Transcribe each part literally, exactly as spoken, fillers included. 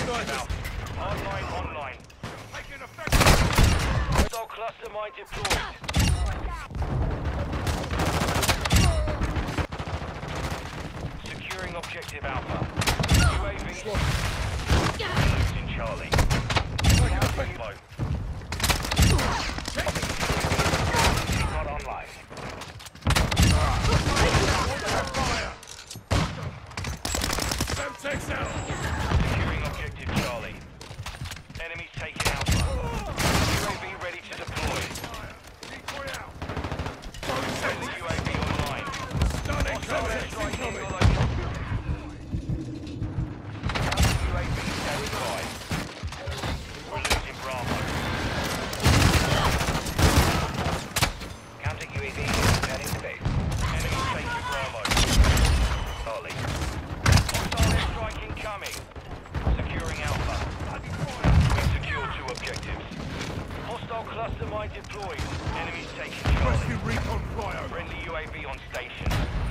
snipers. Online, online. Taking effective. Hostile cluster mine deployed. Securing objective Alpha. U A V in Charlie. Counting low. Not online. Fire! Semtex out! Securing objective Charlie. Enemies taking Alpha. U A V ready to deploy. Decoy out! Friendly U A V online. Stunning Hostile cover! airstrike Incoming! incoming. U A V standing by. We're losing Bravo. Counter U A V heading to base. Enemy taking Bravo. Charlie. Hostile airstrike incoming. Securing Alpha. We've secured two objectives. Hostile cluster mine deployed. Enemies taking Charlie. Rescue recon flyover! Friendly U A V on station.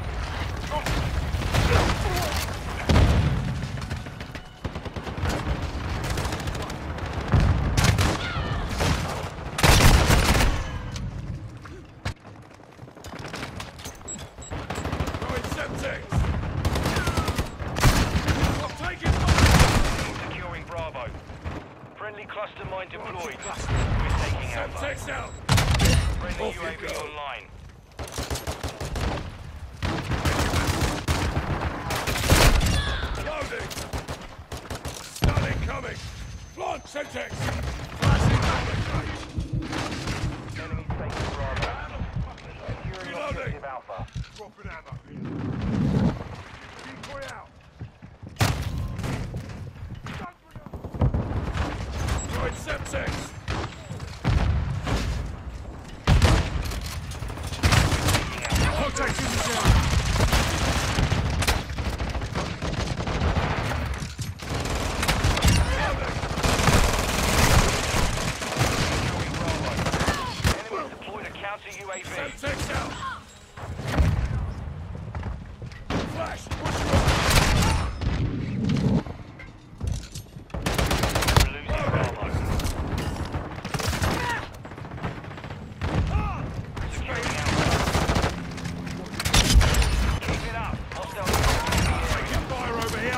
Going Semtex! I'm taking fire! Securing Bravo. Friendly cluster mine deployed. We're taking Alpha. Semtex out! Friendly Off U you A V go. online. Loading! Stun incoming! Launch Semtex! Flashing damage! Enemy taking Bravo. Securing Reloading. objective Alpha. Dropping ammo! Decoy out! Going Semtex! Contact in the zone! Securing Bravo. Enemy deployed a counter U A V. Semtex out! Flash! Push you We're losing Bravo. Securing Alpha. Keep it up. Hostile taking fire over here!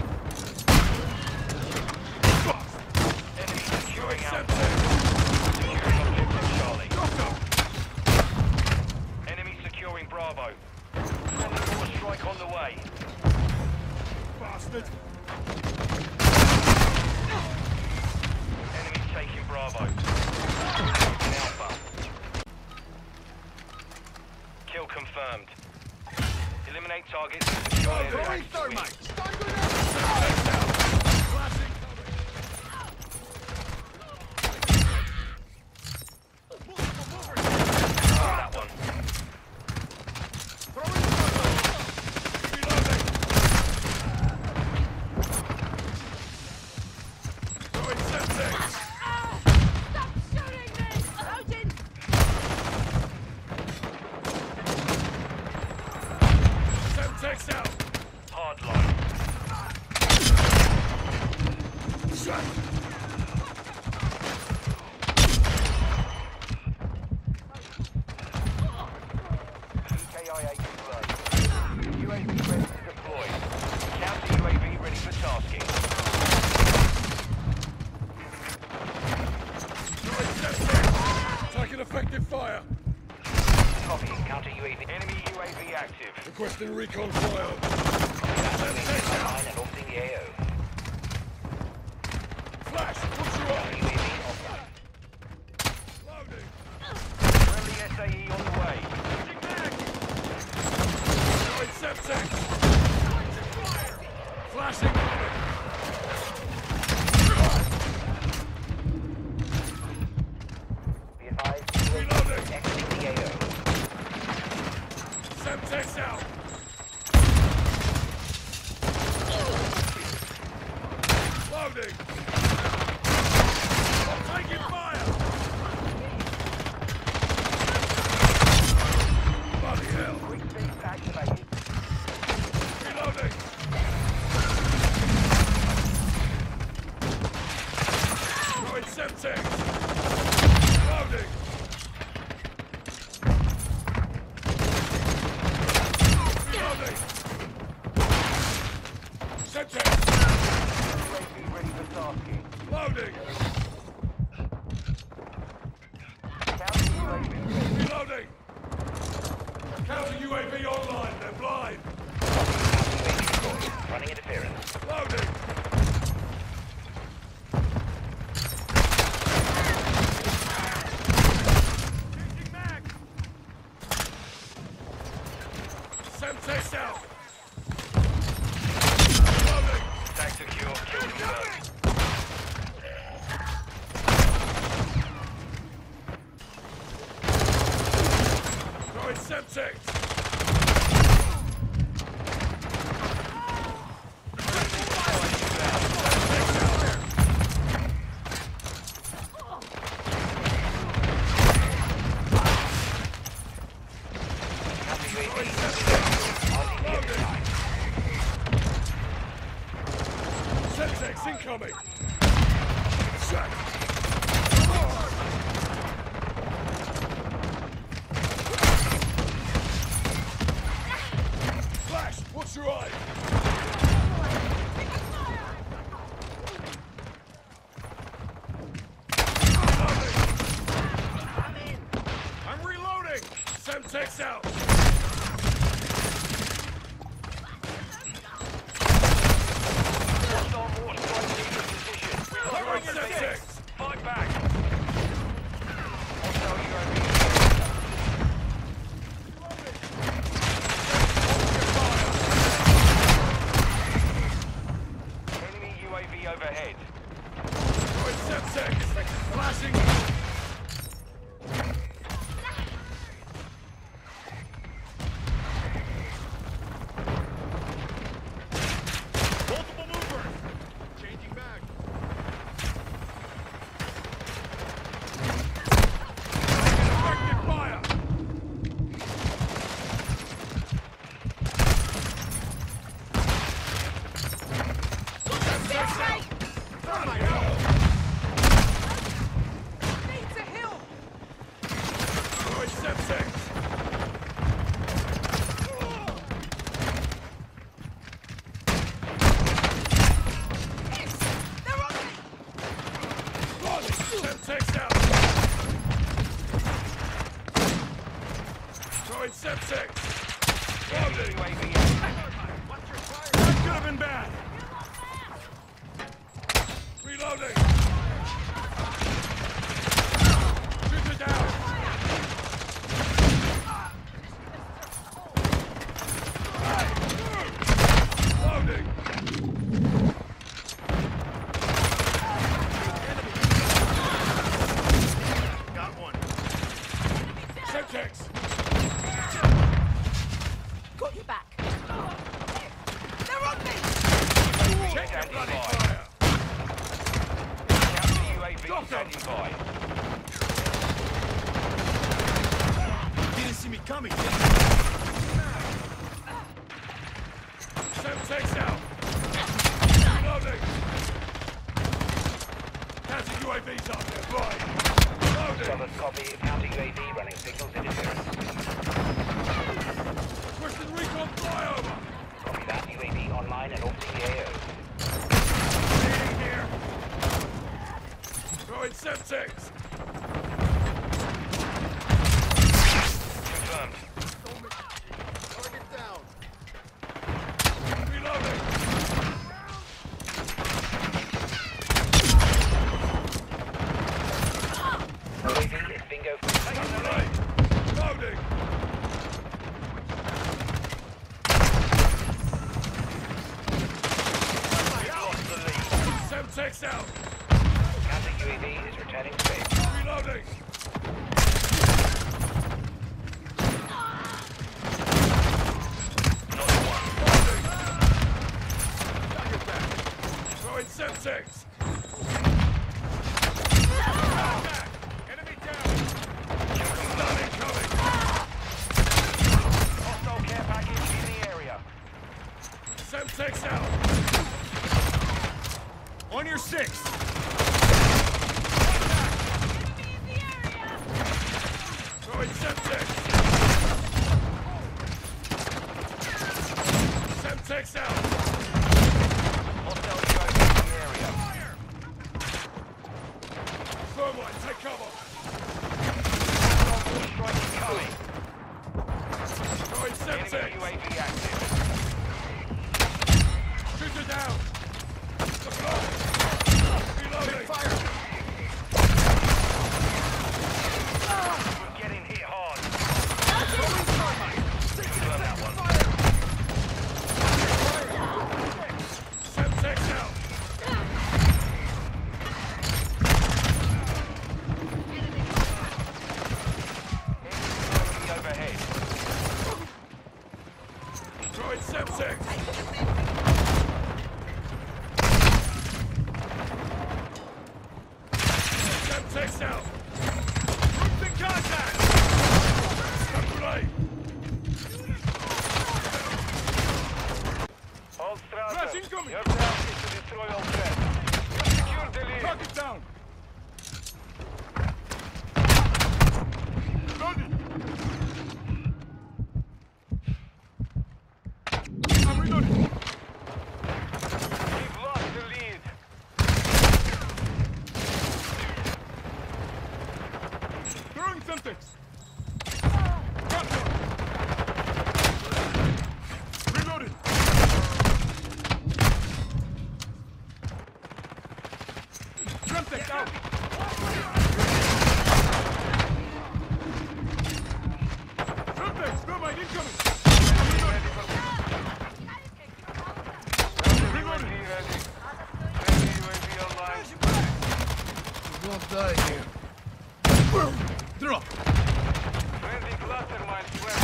enemy securing Alpha. Semtex! Securing objective Charlie. Knock 'em! Enemy securing Bravo. Friendly force strike on the way. Bastard! Enemy taking Bravo. Taking Alpha. Kill confirmed. Eliminate targets and secure area access win. Semtex out! Flashing That one. Reloading! Going Semtex! Stop shooting me! Loading! Semtex out! Hard line. Shot! E K I A confirmed. U A V ready to deploy. Counter U A V ready for tasking. Going Semtex! Taking effective fire! Copy. Counter U A V. Enemy U A V active. Requesting recon flyover! Semtex online and orbiting the A O. Flash! Push you up! U A V offline. Loading! Friendly S A E on the way. Going Semtex! Flashing! Be advised. Reloading! Exiting the A O. Semtex out! Loading! I'm taking fire! Bloody hell! Quick beam activated. Reloading! Semtex! Loading! Reloading! Semtex! U A V ready for tasking. Loading! Counter U A V ready. Reloading! Counter U A V online, they're blind! Running interference. Loading! Changing mag! Semtex out! Loading! Tag secure. Kill confirmed. Throwing Semtex! Semtex incoming! Shot! Flash! What's your eye? Reloading! I'm reloading! Semtex out! Hostile mortar strike leader in position. Throwing Semtex! Fight back. Hostile U A V. Enemy U A V overhead. Throwing Semtex! Flashing! Multiple movers! Changing back! Effective fire! Semtex out! Bloody hell! Need to heal! Throwing Semtex! They're on me! Bloody Semtex out! Throwing Semtex! Loading! U A V. That could have been bad! Reloading! Shoot it down! Loading! Got one. Semtex! Got your back! They're on me! Check your Standing bloody by. fire! Counter U A V Got 'em. standing by. Didn't see me coming. Semtex out! Reloading! Counter U A V's up there, right! Loading! Brothers copy. Counter U A V running signals interference. Requesting recon flyover! Copy that. U A V online and off the A O. Leading here! Throwing Semtex! Confirmed. Target down! Reloading! U A V is bingo. Right! Loading! Lost the lead. Semtex out! Counter U A V is returning to base. Reloading! Not one. Loading! Target back! Throwing Semtex! Back! Enemy down! Stun incoming! Hostile care package in the area. Semtex out! On your six! down! Look alive! Reloading! Fire! We're getting hit hard. Confirm that one. Semtex out! Enemy overhead. Throwing Semtex! Semtex out! Groups in contact! Stun grenade! All Strata. Flash incoming. Your task is to destroy all threats. Secure the lead. Target down! Loaded! I'm reloading! We've lost the lead. Throwing Semtex! Got one! Reloaded! Semtex out! Semtex! Thermite incoming! Reloaded! U A V ready. Friendly U A V online. We won't die here. Drop! Friendly cluster mines west.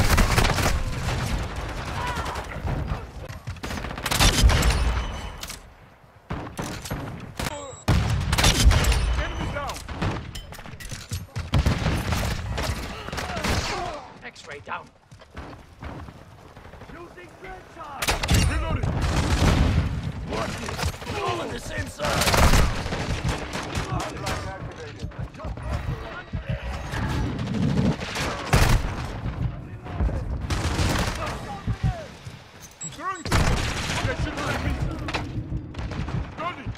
Enemy down! X-ray down. Reloaded! Watch it! All on the same side! Hardline activated. Throwing Semtex! That should hurt me! Loading!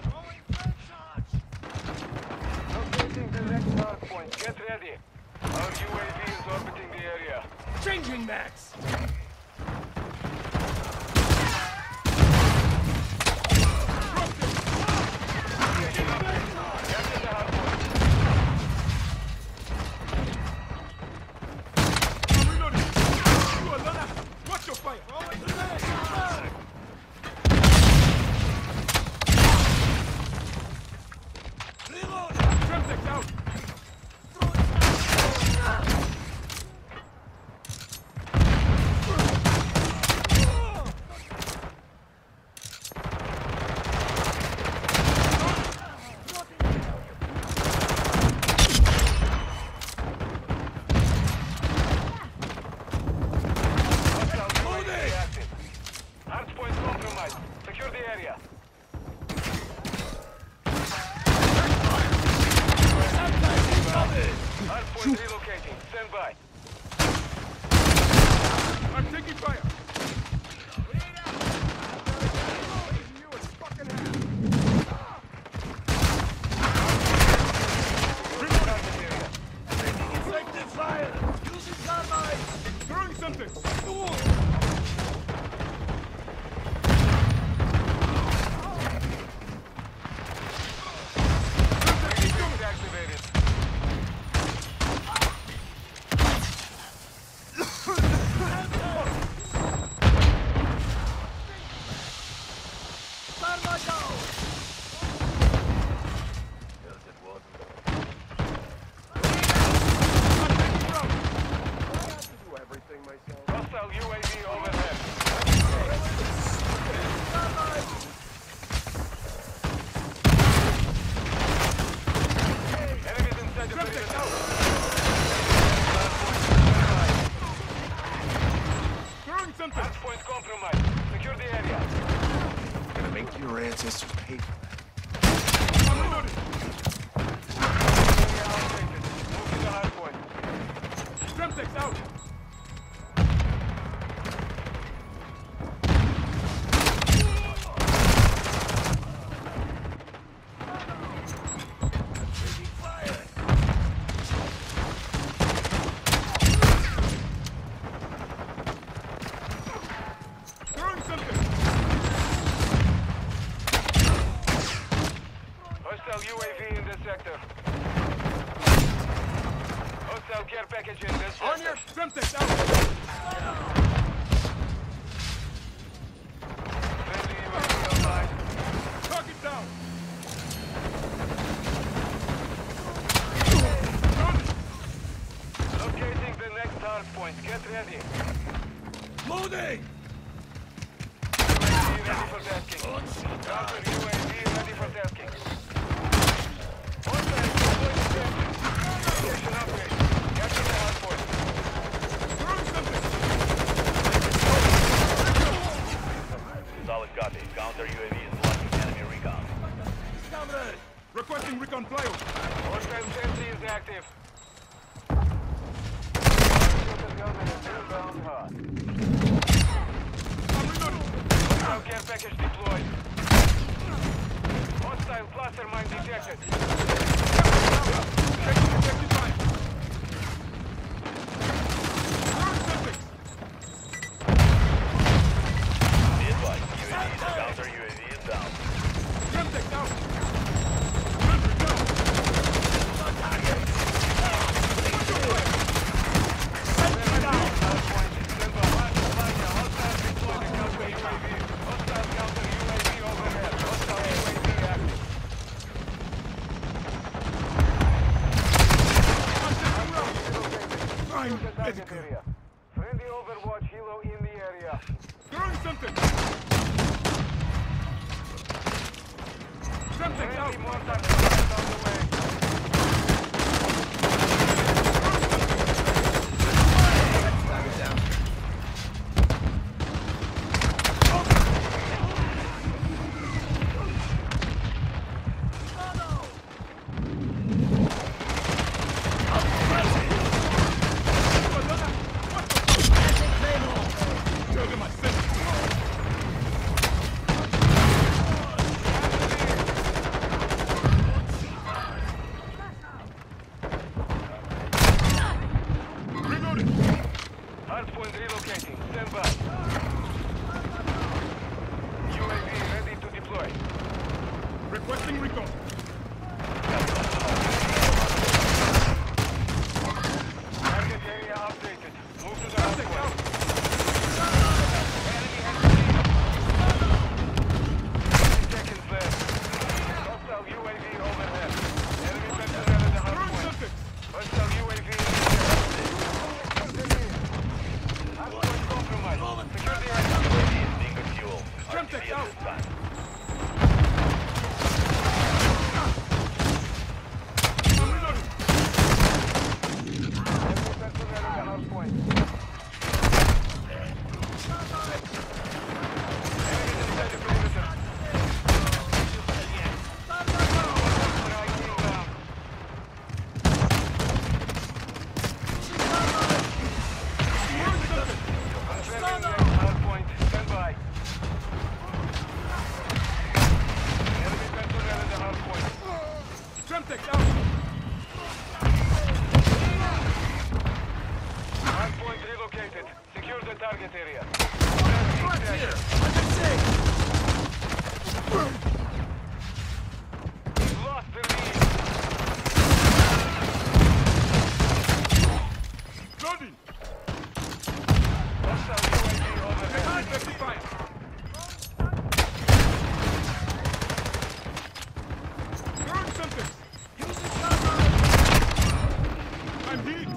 Locating the next hard point. Get ready. Our U A V is orbiting the area. Changing max! Get to the hard point. I'm reloading! You Alana! Watch your fire! Reload! Semtex out! Hostile U A V active. Hardpoint compromised. Secure the area. Hardpoint relocating. Stand by. I'm taking fire! Target area. Effective fire! Using thermite! Throwing Semtex! Semtex activated. Hostile U A V overhead. Enemies inside the perimeter. Throwing Semtex! Hardpoint compromised. Secure the area. Gonna make your ancestors pay for that. I'm reloading! Area allocated. Move to the hardpoint. Semtex out! Throwing Semtex! package in this On your Femtex out! Friendly U A V online. Target down! Locating the next hard point. Get ready. Loading! U A V ready for tasking. Counter U A V ready for tasking. Hostile deployed station. Station upgrade. Capture the hard point. Throwing something! Solid copy. Counter U A V is blocking enemy recon. Comrade! Requesting recon flyover! Hostile sentry is active. Gunman is inbound hard. I'm reloading! Hostile care package deployed. Hostile cluster mine detected. Checking objective fire! Throwing something! Be advised, U A V, counter U A V is down. Femtex out! Sentry down! Hard point. Stand by. Hostile deployed to counter U A V. Hostile counter U A V overhead. Hostile U A V active. I'm Target medical. area. Friendly Overwatch helo in the area. Throwing something! Femtex out! Friendly mortar strike on the way. Show them my sentry! Reloading! Hardpoint relocating. Stand by. U A V ready to deploy. Requesting recon! Target area updated. Move to the Femtex hardpoint. out! Enemy has the lead. Ten seconds left. Hostile U A V overhead. Enemy personnel at the Throwing hardpoint. something! Hostile U A V in the air. Hardpoint compromised. Secure the area. U A V is being refueled. Femtex out! I'm reloading! Enemy personnel at the hardpoint. Enemies inside the perimeter. Strike inbound. Confirming next hardpoint. Stand by. Enemy personnel at the hardpoint. Femtex out! Hardpoint relocated. Secure the target area. Here! We've lost the lead. Loading! Hostile U A V overhead. Effective fire! Throwing something! I'm hit!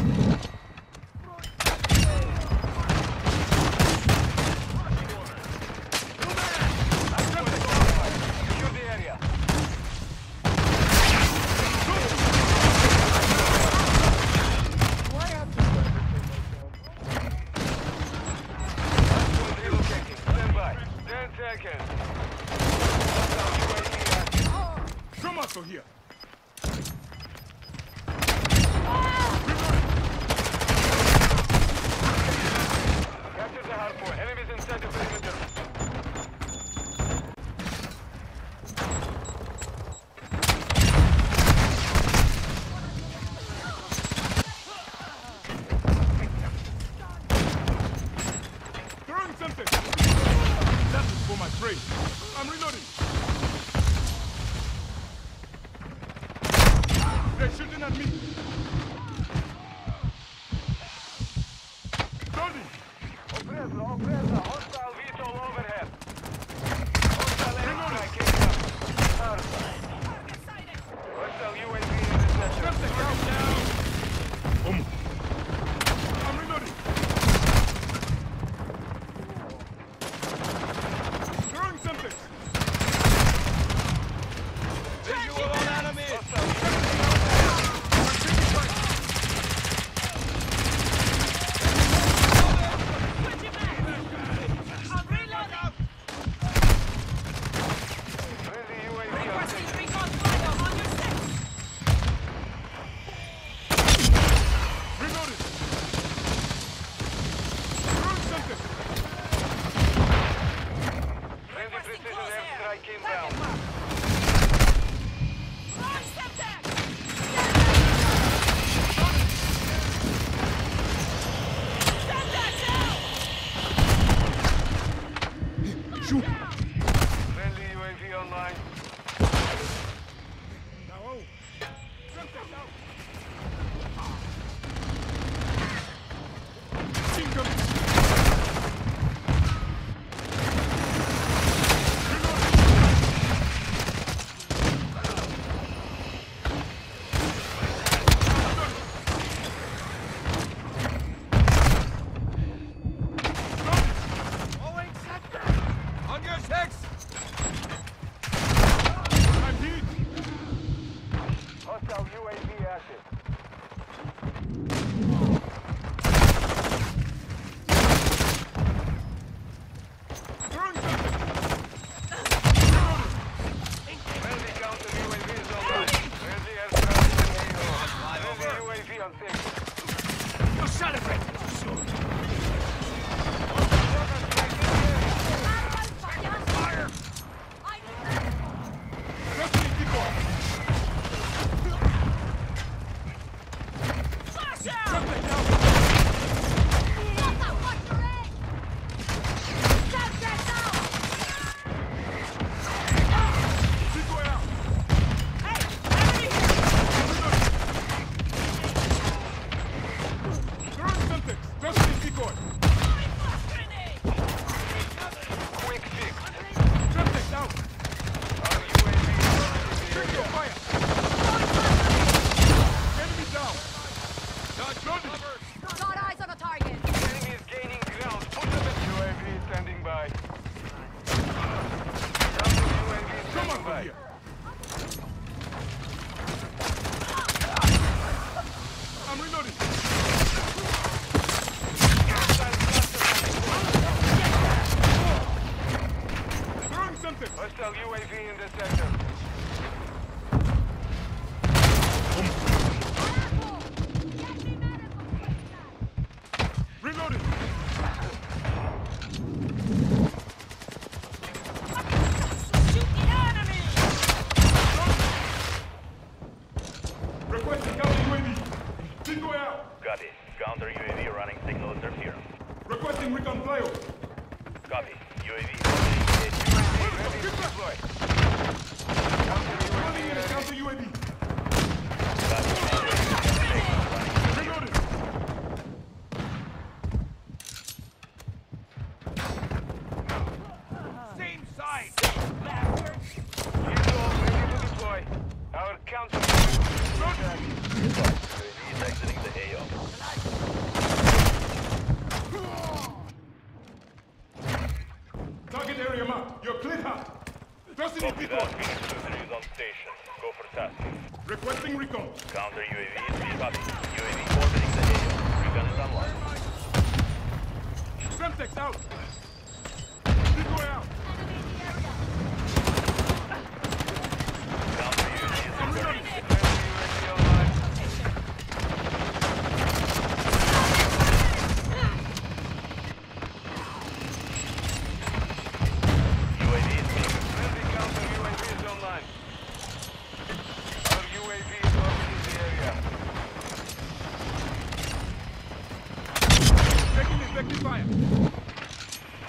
Secure the area. Hardpoint relocating. Stand by. Ten seconds. Hostile U A V active. Come on, here! Capture the hardpoint. Enemies inside the perimeter. Throwing something! That is for my prey. I'm reloading! They're shooting at me! online. Now, oh. Semtex out. Incoming. On your six! I'm hit. Hostile U A V active. Throwing something. Friendly counter U A V is online. Friendly aircraft in A O. Friendly U A V on six. You celebrate. Fire! Destiny decoy. Flash out! Semtex out. What the fuck, you're in? Semtex out! Decoy out. Hey, enemy here! Throwing Semtex. Destiny decoy. Grenade! Quick fix. Semtex out. Our U A V is Check your on fire. Enemy down. Dodge loaded. Got eyes on a target. Enemy is gaining ground. Push them in. U A V standing by. Counter U A V Come standing on from by. here. I'm reloading. Throwing something. Hostile U A V in the sector. Reloading. Shoot the enemy! Requesting counter U A V. Decoy out. Copy. Counter U A V running signal interference. Requesting recon flyover. Copy. U A V engaged. U A V ready to deploy. Counter U A V Running in a ready. counter U A V. Copy. Reloading. Same side. He's all ready to deploy. Our counter U A V is ready. U A V is exiting the A O. Target area marked. You're clear hot. Destiny Copy decoy. that. Phoenix two is on station. Go for task. Requesting recon. Counter U A V is being copy. U A V orbiting the A O. Recon is online. Semtex out. Decoy out. Counter U A V is I'm ready. reloading. Friendly U A V online. U A V is being friendly counter U A V is online. Our U A V is orbiting the area. Taking effective fire.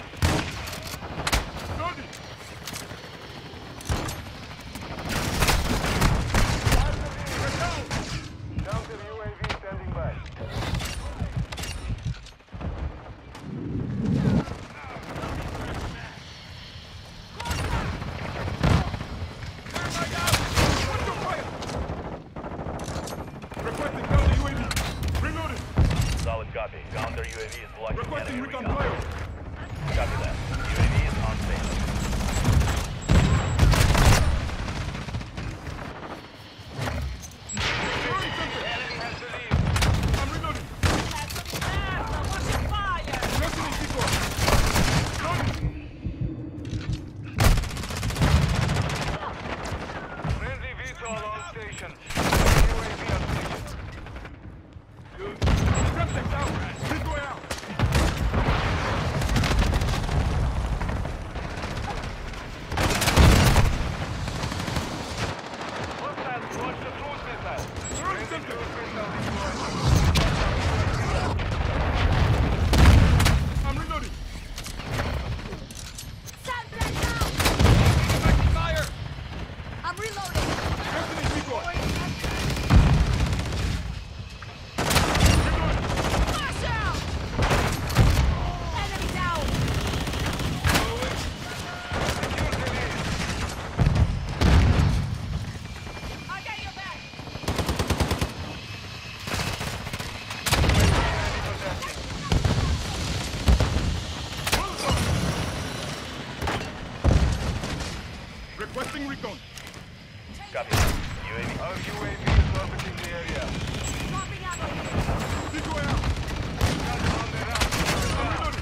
Requesting recon. Copy. U A V. Our U A V is orbiting the area. Dropping ammo. This way out. On the ground. I'm reloading.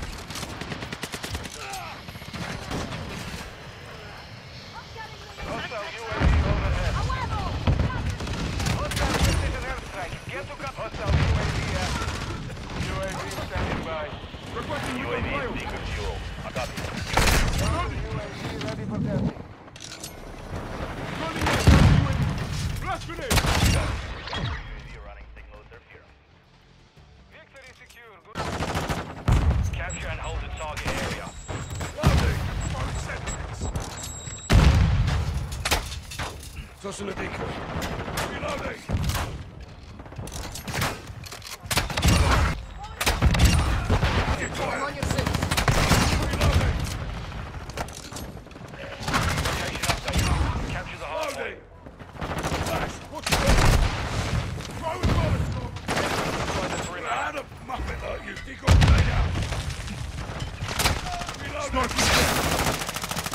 Hostile U A V overhead. A huevo! Hostile precision airstrike. Get to cut. Hostile U A V active. U A V standing by. Requesting U A recon V is flyover. seeking fuel. I copy. Reloading. U A V ready for testing. Running in. U A V. Blast grenade. U A V running signal at their fear. Victory secure. Good. Capture and hold the target area. Loading. On seconds. Tossing a decoy. Reloading. I'm on your six. Reloading. Location update. Capture the hard point. Loading. Flash. What's the Throwing bullets. Destroy the perimeter. How the muppet like you? Decoy grenade out. Reloading.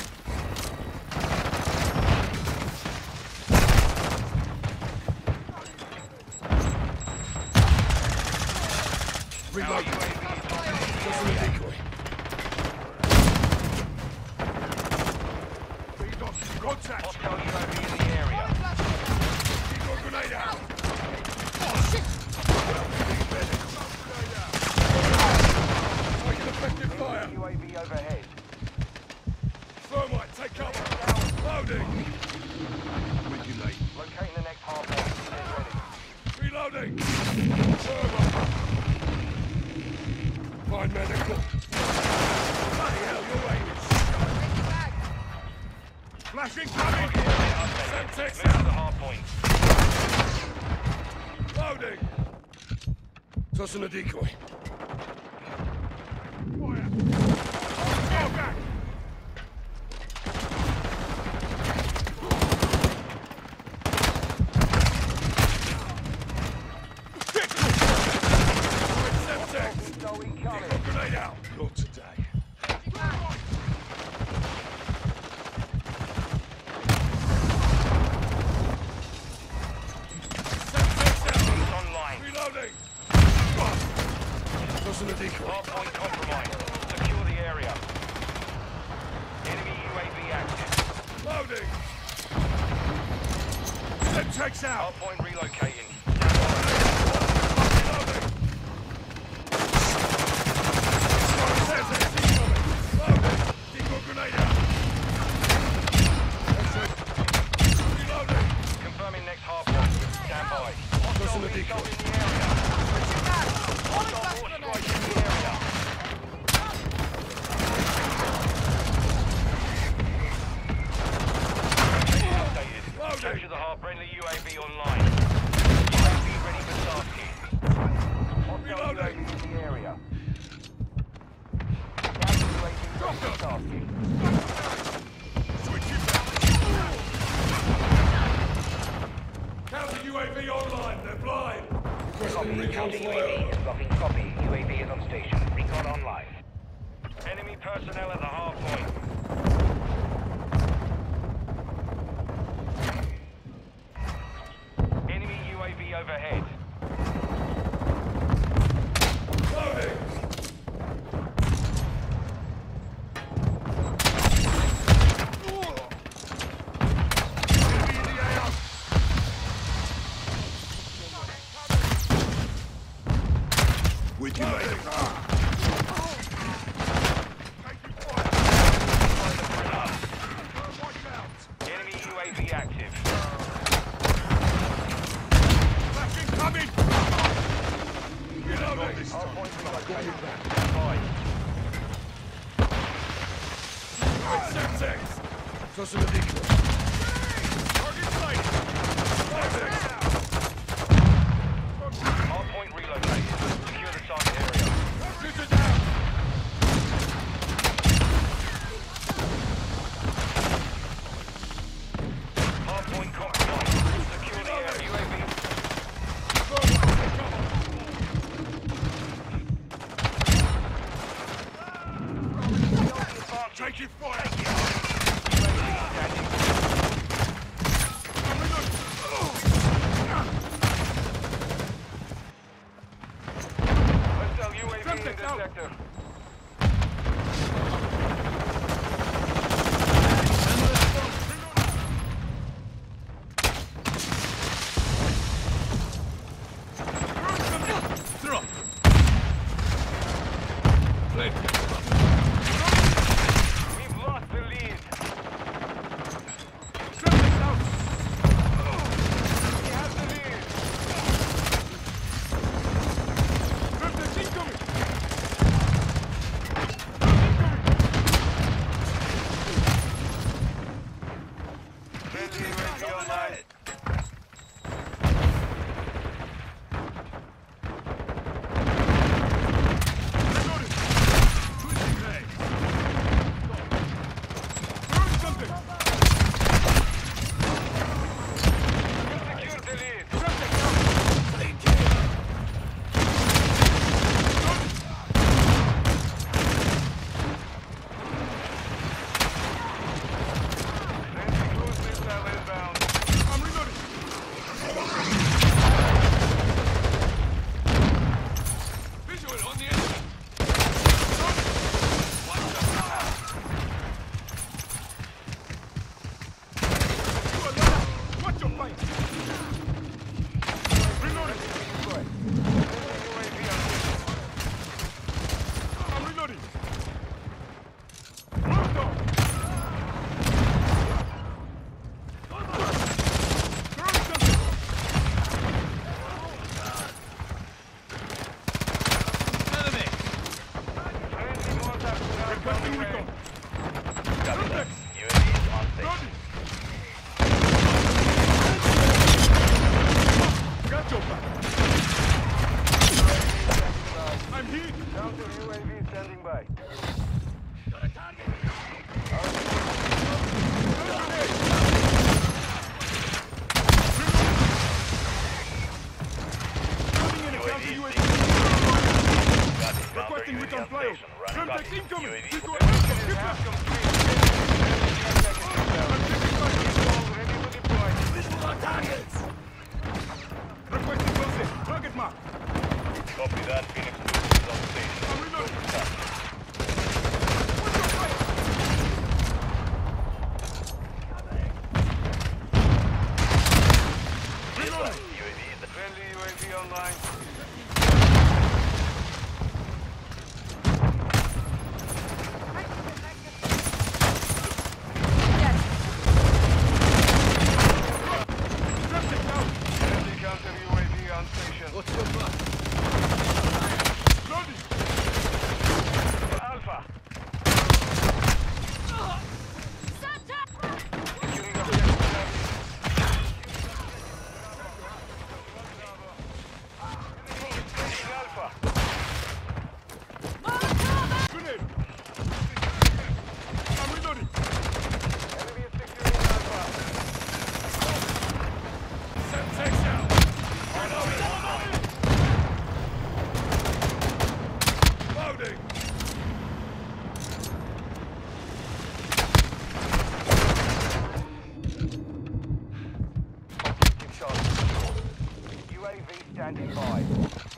Our Reload. U A V is orbiting the Tossing a area. decoy. Lead off. Contact. Hostile U A V in the area. Decoy grenade out. Taking effective fire. U A V overhead. Thermite, take cover. Loading. With you, mate. Locating the next hard point. Get ready. Reloading. Thermite. Find medical. Bloody hell, you're aiming. Flashing coming. Target area updated. Semtex Move to the out. hard point. Loading. Tossing a decoy. Fire. Go back. Semtex. So incoming. Decoy grenade out. Not today. Semtex out. It's online. Reloading. Tossing a decoy. Hard point compromised. Secure the area. Enemy U A V active. Loading. Semtex out. Hard point relocating. Reloading. Semtex incoming. Loading. Decoy grenade out. Reloading. Confirming next hard point. Stand by. Hostile Tossing a missile decoy. in the area. Hostile war strike in the area. Updated. Loading. Capture the hard friendly U A V online. U A V ready for tasking. Hostile U A V Reloading. in the area. Counter U A V ready for tasking. Switch it back. Counter U A V online. They're blind. Requesting recon Counter U A V flyover. is blocking copy. U A V is on station. Recon online. Enemy personnel at the hard point. Enemy U A V overhead. Loading. Enemy in the A O. With you, mate. Taking fire. Watch out. Enemy U A V active. Flashing coming. Reloading. Hard point relocated. Stand by. Semtex. Tossing a decoy. Target sighted. Semtex out. Hard point relocated. Secure the target area. Shooter down. Hard point compromised. Secure the area. U A V. Taking fire. U A V standing. V online. Reloading. Twisting legs. Throwing something. Secure the lead. Subject down. Friendly cruise missile inbound. I'm reloading. Visual on the enemy. Watch the fire. You are low. Watch your fight. Reloading. U A V on station. I'm reloading. Round dog. Throwing something. Enemy. Friendly Mortar strike on Requesting the way. recon. Copy that. Contact. U A V is on station. Ready. Got your back. I'm hit. Counter U A V standing by. Loading in a counter U A V. Got it. Counter Requesting U A V recon on flyover. station. Running Contact copy. incoming. U A V Decoy for aircraft. Mission is Get half back. complete. Friendly contact inbound. I'm taking fire. All ready to deploy. Visual on targets. Requesting close in. Target mark. Copy that. Phoenix two is on station. I'm reloading. Over touch. Watch your fire. Reloading. U A V in the Friendly U A V online. Yes. Subject down. Friendly counter U A V on station. Loading. Alpha. Santa! Securing objective Charlie. Taking Alpha. Grenade. I'm reloading. Enemy is securing Alpha. Semtex down. Loading. Objective Charlie. U A V standing by.